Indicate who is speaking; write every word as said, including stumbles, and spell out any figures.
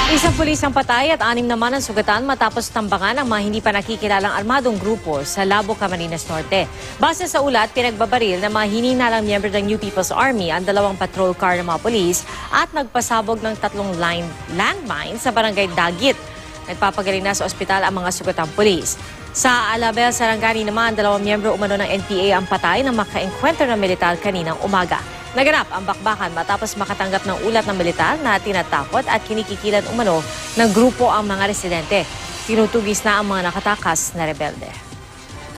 Speaker 1: Isang pulis ang patay at anim naman ang sugatan matapos tambangan ang mga hindi pa nakikilalang armadong grupo sa Labo, Camarines Norte. Base sa ulat, pinagbabaril ng mga hininalang miyembro ng New People's Army ang dalawang patrol car ng mga pulis at nagpasabog ng tatlong line landmine sa barangay Dagit. Nagpapagaling na sa ospital ang mga sugatang pulis. Sa Alabel, Sarangani naman, dalawang miyembro umano ng N P A ang patay ng makaengkwentro ng militar kaninang umaga. Naganap ang bakbakan matapos makatanggap ng ulat ng militar na tinatakot at kinikikilan umano ng grupo ang mga residente. Tinutugis na ang mga nakatakas na rebelde.